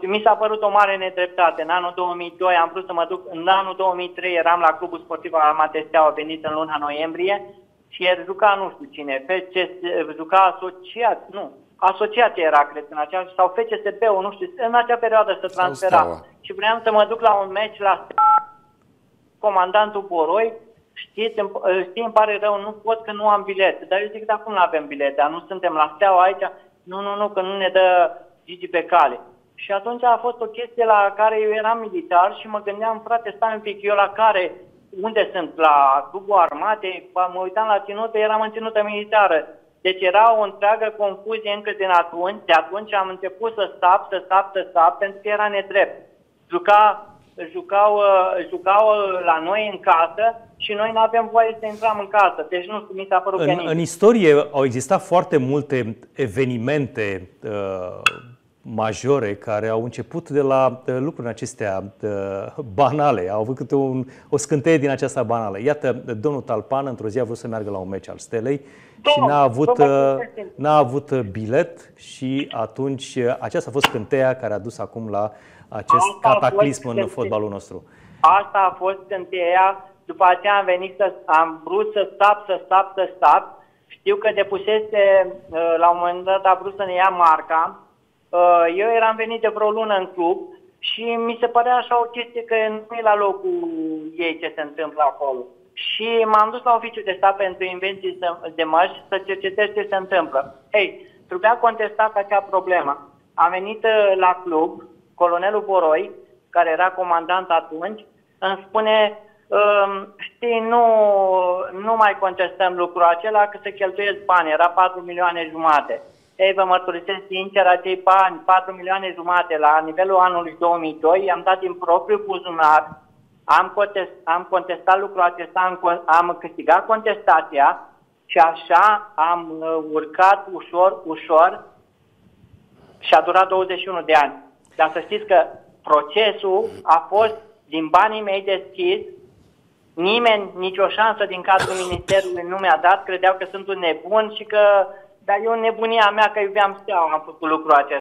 mi s-a părut o mare nedreptate. În anul 2002 am vrut să mă duc, în anul 2003 eram la Clubul Sportiv Armate Steaua, venit în luna noiembrie și el juca nu știu cine, juca asociația era, cred, în acea, sau FCSB-ul, nu știu, în acea perioadă se transfera. Și vreau să mă duc la un meci la comandantul Boroi. Știi, îmi pare rău, nu pot că nu am bilete. Dar eu zic, dar cum nu avem bilete? Nu suntem la Steaua aici? Nu, că nu ne dă Gigi pe cale. Și atunci a fost o chestie la care eu eram militar și mă gândeam, frate, stai un pic, eu unde sunt? La Clubul Armate? Mă uitam la ținută, eram în ținută militară. Deci era o întreagă confuzie încă din atunci. De atunci am început să stap, pentru că era nedrept. Jucau la noi în casă și noi nu avem voie să intrăm în casă. Deci nu mi s-a părut în istorie au existat foarte multe evenimente majore care au început de la lucruri acestea banale. Au avut câte o scânteie din aceasta banală. Iată, domnul Talpan într-o zi a vrut să meargă la un meci al Stelei și n-a avut bilet și atunci aceasta a fost scânteia care a dus acum la acest cataclism în fotbalul nostru. Asta a fost scânteia, după aceea am vrut să stap. Știu că depusese, la un moment dat a vrut să ne ia marca. Eu eram venit de vreo lună în club și mi se părea așa o chestie că nu e la locul ei ce se întâmplă acolo. Și m-am dus la oficiul de stat pentru invenții de măști să cercetez ce se întâmplă. Trebuia contestat acea problemă. Am venit la club, colonelul Boroi, care era comandant atunci, îmi spune, știi, nu mai contestăm lucrul acela, că se cheltuiesc bani, era 4 milioane jumate. Vă mărturisesc sincer, acei bani, 4 milioane jumate la nivelul anului 2002, i-am dat din propriul buzunar, am contestat lucrul acesta, am câștigat contestația și așa am urcat ușor și a durat 21 de ani. Dar să știți că procesul a fost din banii mei deschis, nimeni, nicio șansă din cadrul ministerului nu mi-a dat, credeau că sunt un nebun și că, dar eu nebunia mea că iubeam Steaua, am făcut lucrul acesta.